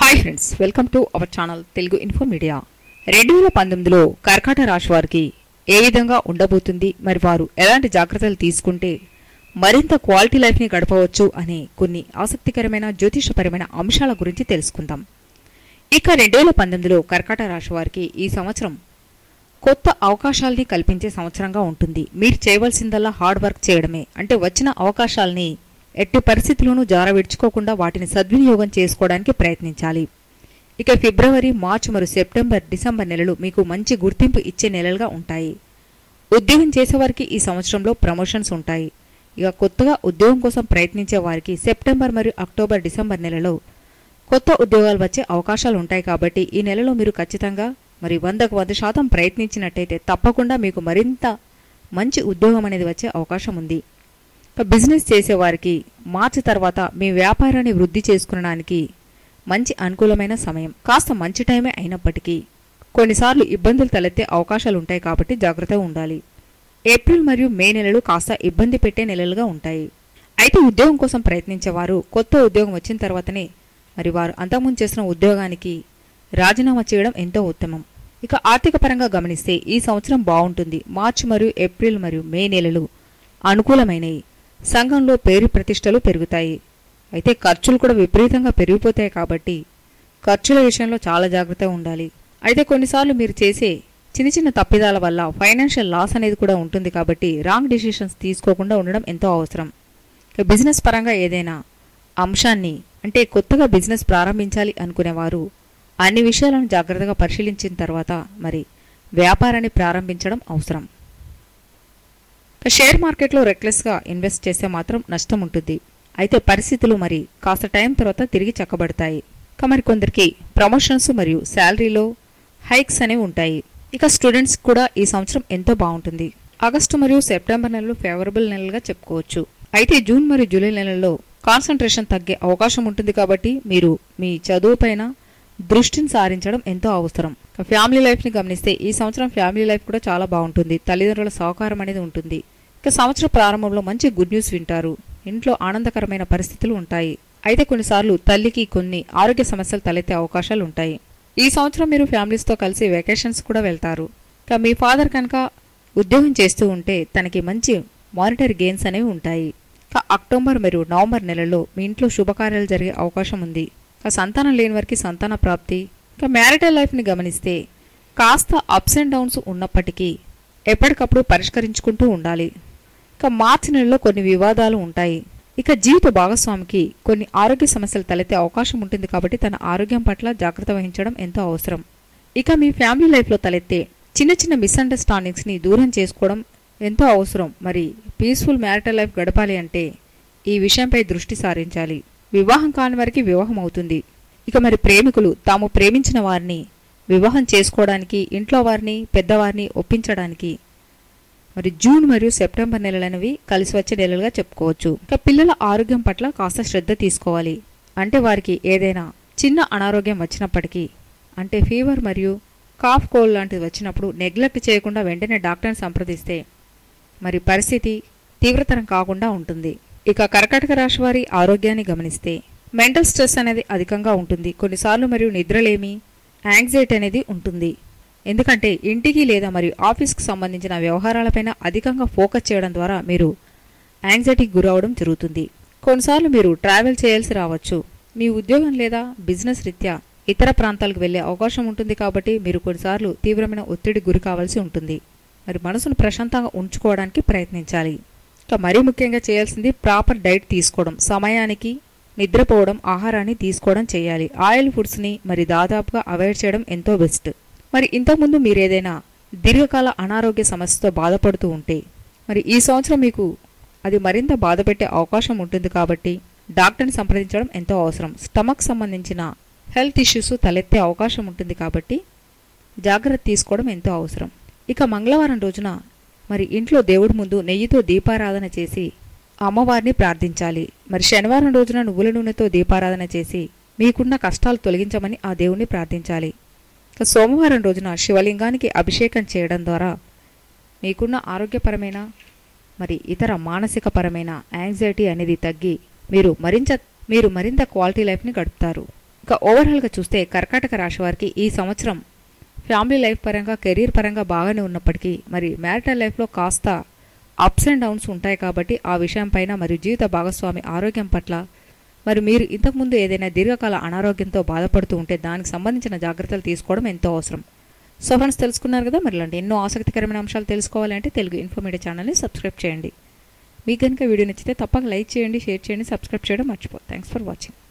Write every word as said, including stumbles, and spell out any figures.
Hi friends, welcome to our channel Telugu info media. రెండు వేల పంతొమ్మిదిలో కర్కాటక రాశి వారికి ఏ విధంగా ఉండబోతుంది, మరి వారు ఎలాంటి జాగ్రత్తలు తీసుకుంటే మరింత క్వాలిటీ లైఫ్ని గడపవచ్చు అనే కొన్ని ఆసక్తికరమైన జ్యోతిషపరమైన అంశాల గురించి తెలుసుకుందాం. ఇక రెండు వేల పంతొమ్మిదిలో కర్కాటక రాశి వారికి ఈ సంవత్సరం కొత్త అవకాశాలని కల్పించే సంవత్సరంగా ఉంటుంది. మీరు చేయవలసిందల్లా హార్డ్ వర్క్ చేయడమే. అంటే వచ్చిన అవకాశాలని ఎట్టి పరిస్థితుల్లోనూ జార విడుచుకోకుండా వాటిని సద్వినియోగం చేసుకోవడానికి ప్రయత్నించాలి. ఇక ఫిబ్రవరి, మార్చి మరియు సెప్టెంబర్, డిసెంబర్ నెలలు మీకు మంచి గుర్తింపు ఇచ్చే నెలలుగా ఉంటాయి. ఉద్యోగం చేసేవారికి ఈ సంవత్సరంలో ప్రమోషన్స్ ఉంటాయి. ఇక కొత్తగా ఉద్యోగం కోసం ప్రయత్నించే వారికి సెప్టెంబర్ మరియు అక్టోబర్, డిసెంబర్ నెలలో కొత్త ఉద్యోగాలు వచ్చే అవకాశాలు ఉంటాయి. కాబట్టి ఈ నెలలో మీరు ఖచ్చితంగా మరి వందకు వంద శాతం ప్రయత్నించినట్టయితే తప్పకుండా మీకు మరింత మంచి ఉద్యోగం అనేది వచ్చే అవకాశం ఉంది. బిజినెస్ చేసేవారికి మార్చి తర్వాత మీ వ్యాపారాన్ని వృద్ధి చేసుకునడానికి మంచి అనుకూలమైన సమయం. కాస్త మంచి టైమే అయినప్పటికీ కొన్నిసార్లు ఇబ్బందులు తలెత్తే అవకాశాలు ఉంటాయి. కాబట్టి జాగ్రత్తగా ఉండాలి. ఏప్రిల్ మరియు మే నెలలు కాస్త ఇబ్బంది పెట్టే నెలలుగా ఉంటాయి. అయితే ఉద్యోగం కోసం ప్రయత్నించేవారు కొత్త ఉద్యోగం వచ్చిన తర్వాతనే మరి వారు అంతకుముందు చేసిన ఉద్యోగానికి రాజీనామా చేయడం ఎంతో ఉత్తమం. ఇక ఆర్థిక పరంగా గమనిస్తే ఈ సంవత్సరం బాగుంటుంది. మార్చి మరియు ఏప్రిల్ మరియు మే నెలలు అనుకూలమైనవి. సంఘంలో పేరు ప్రతిష్టలు పెరుగుతాయి. అయితే ఖర్చులు కూడా విపరీతంగా పెరిగిపోతాయి. కాబట్టి ఖర్చుల విషయంలో చాలా జాగ్రత్తగా ఉండాలి. అయితే కొన్నిసార్లు మీరు చేసే చిన్న చిన్న తప్పిదాల వల్ల ఫైనాన్షియల్ లాస్ అనేది కూడా ఉంటుంది. కాబట్టి రాంగ్ డిసిషన్స్ తీసుకోకుండా ఉండడం ఎంతో అవసరం. ఇక బిజినెస్ పరంగా ఏదైనా అంశాన్ని అంటే కొత్తగా బిజినెస్ ప్రారంభించాలి అనుకునేవారు అన్ని విషయాలను జాగ్రత్తగా పరిశీలించిన తర్వాత మరి వ్యాపారాన్ని ప్రారంభించడం అవసరం. షేర్ మార్కెట్లో రెక్లెస్గా ఇన్వెస్ట్ చేస్తే మాత్రం నష్టం ఉంటుంది. అయితే పరిస్థితులు మరి కాస్త టైం తర్వాత తిరిగి చక్కబడతాయి. ఇక మరి కొందరికి ప్రమోషన్స్ మరియు శాలరీలో హైక్స్ అనేవి ఉంటాయి. ఇక స్టూడెంట్స్ కూడా ఈ సంవత్సరం ఎంతో బాగుంటుంది. ఆగస్టు మరియు సెప్టెంబర్ నెలలు ఫేవరబుల్ నెలలుగా చెప్పుకోవచ్చు. అయితే జూన్ మరియు జూలై నెలల్లో కాన్సన్ట్రేషన్ తగ్గే అవకాశం ఉంటుంది. కాబట్టి మీరు మీ చదువు పైన దృష్టిని సారించడం ఎంతో అవసరం. ఫ్యామిలీ లైఫ్ని గమనిస్తే ఈ సంవత్సరం ఫ్యామిలీ లైఫ్ కూడా చాలా బాగుంటుంది. తల్లిదండ్రుల సహకారం అనేది ఉంటుంది. ఇక సంవత్సరం ప్రారంభంలో మంచి గుడ్ న్యూస్ వింటారు. ఇంట్లో ఆనందకరమైన పరిస్థితులు ఉంటాయి. అయితే కొన్నిసార్లు తల్లికి కొన్ని ఆరోగ్య సమస్యలు తలెత్తే అవకాశాలు ఉంటాయి. ఈ సంవత్సరం మీరు ఫ్యామిలీస్తో కలిసి వెకేషన్స్ కూడా వెళ్తారు. ఇక మీ ఫాదర్ కనుక ఉద్యోగం చేస్తూ ఉంటే తనకి మంచి మానిటరీ గెయిన్స్ అనేవి ఉంటాయి. ఇక అక్టోబర్ మరియు నవంబర్ నెలల్లో మీ ఇంట్లో శుభకార్యాలు జరిగే అవకాశం ఉంది. ఇక సంతానం లేని వారికి సంతాన ప్రాప్తి. ఇక మ్యారిటల్ లైఫ్ని గమనిస్తే కాస్త అప్స్ అండ్ డౌన్స్ ఉన్నప్పటికీ ఎప్పటికప్పుడు పరిష్కరించుకుంటూ ఉండాలి. ఇక మార్చి నెలలో కొన్ని వివాదాలు ఉంటాయి. ఇక జీవిత భాగస్వామికి కొన్ని ఆరోగ్య సమస్యలు తలెత్తే అవకాశం ఉంటుంది. కాబట్టి తన ఆరోగ్యం పట్ల జాగ్రత్త వహించడం ఎంతో అవసరం. ఇక మీ ఫ్యామిలీ లైఫ్లో తలెత్తే చిన్న చిన్న మిస్అండర్స్టాండింగ్స్ని దూరం చేసుకోవడం ఎంతో అవసరం. మరి పీస్ఫుల్ మ్యారిటల్ లైఫ్ గడపాలి అంటే ఈ విషయంపై దృష్టి సారించాలి. వివాహం కాని వారికి వివాహం అవుతుంది. ఇక మరి ప్రేమికులు తాము ప్రేమించిన వారిని వివాహం చేసుకోవడానికి ఇంట్లో వారిని పెద్దవారిని ఒప్పించడానికి మరి జూన్ మరియు సెప్టెంబర్ నెలలనేవి కలిసి వచ్చే నెలలుగా చెప్పుకోవచ్చు. ఇక పిల్లల ఆరోగ్యం పట్ల కాస్త శ్రద్ధ తీసుకోవాలి. అంటే వారికి ఏదైనా చిన్న అనారోగ్యం వచ్చినప్పటికీ అంటే ఫీవర్ మరియు కాఫ్ కోల్డ్ లాంటివి వచ్చినప్పుడు నెగ్లెక్ట్ చేయకుండా వెంటనే డాక్టర్ని సంప్రదిస్తే మరి పరిస్థితి తీవ్రతరం కాకుండా ఉంటుంది. ఇక కర్కాటక రాశి వారి ఆరోగ్యాన్ని గమనిస్తే మెంటల్ స్ట్రెస్ అనేది అధికంగా ఉంటుంది. కొన్నిసార్లు మరియు నిద్రలేమి, యాంగ్జైటీ అనేది ఉంటుంది. ఎందుకంటే ఇంటికి లేదా మరియు ఆఫీస్కి సంబంధించిన వ్యవహారాలపైన అధికంగా ఫోకస్ చేయడం ద్వారా మీరు యాంగ్జైటీకి గురవడం జరుగుతుంది. కొన్నిసార్లు మీరు ట్రావెల్ చేయాల్సి రావచ్చు. మీ ఉద్యోగం లేదా బిజినెస్ రీత్యా ఇతర ప్రాంతాలకు వెళ్లే అవకాశం ఉంటుంది. కాబట్టి మీరు కొన్నిసార్లు తీవ్రమైన ఒత్తిడి గురి కావాల్సి ఉంటుంది. మరి మనసును ప్రశాంతంగా ఉంచుకోవడానికి ప్రయత్నించాలి. ఇక మరీ ముఖ్యంగా చేయాల్సింది ప్రాపర్ డైట్ తీసుకోవడం, సమయానికి నిద్రపోవడం, ఆహారాన్ని తీసుకోవడం చేయాలి. ఆయిల్ ఫుడ్స్ని మరి దాదాపుగా అవాయిడ్ చేయడం ఎంతో బెస్ట్. మరి ఇంతకుముందు మీరు ఏదైనా దీర్ఘకాల అనారోగ్య సమస్యతో బాధపడుతూ ఉంటే మరి ఈ సంవత్సరం మీకు అది మరింత బాధ పెట్టే అవకాశం ఉంటుంది. కాబట్టి డాక్టర్ని సంప్రదించడం ఎంతో అవసరం. స్టమక్ సంబంధించిన హెల్త్ ఇష్యూస్ తలెత్తే అవకాశం ఉంటుంది. కాబట్టి జాగ్రత్త తీసుకోవడం ఎంతో అవసరం. ఇక మంగళవారం రోజున మరి ఇంట్లో దేవుడి ముందు నెయ్యితో దీపారాధన చేసి అమ్మవారిని ప్రార్థించాలి. మరి శనివారం రోజున నువ్వుల నూనెతో దీపారాధన చేసి మీకున్న కష్టాలు తొలగించమని ఆ దేవుణ్ణి ప్రార్థించాలి. సోమవారం రోజున శివలింగానికి అభిషేకం చేయడం ద్వారా మీకున్న ఆరోగ్యపరమైన మరి ఇతర మానసికపరమైన యాంగ్జైటీ అనేది తగ్గి మీరు మరింత మీరు మరింత క్వాలిటీ లైఫ్ని గడుపుతారు. ఇక ఓవరాల్గా చూస్తే కర్కాటక రాశి వారికి ఈ సంవత్సరం ఫ్యామిలీ లైఫ్ పరంగా కెరీర్ పరంగా బాగానే ఉన్నప్పటికీ మరి మ్యారిటల్ లైఫ్లో కాస్త అప్స్ అండ్ డౌన్స్ ఉంటాయి కాబట్టి ఆ విషయం పైన మరియు జీవిత భాగస్వామి ఆరోగ్యం పట్ల మరి మీరు ఇంతకుముందు ఏదైనా దీర్ఘకాల అనారోగ్యంతో బాధపడుతూ ఉంటే దానికి సంబంధించిన జాగ్రత్తలు తీసుకోవడం ఎంతో అవసరం. సో ఫ్రెండ్స్, తెలుసుకున్నారు కదా. మరి ఇలాంటి ఎన్నో ఆసక్తికరమైన అంశాలు తెలుసుకోవాలంటే తెలుగు ఇన్ఫర్మేటివ్ ఛానల్ని సబ్స్క్రైబ్ చేయండి. మీకు కనుక వీడియో నచ్చితే తప్పక లైక్ చేయండి, షేర్ చేయండి, సబ్స్క్రైబ్ చేయడం మర్చిపోదు. Thanks for watching.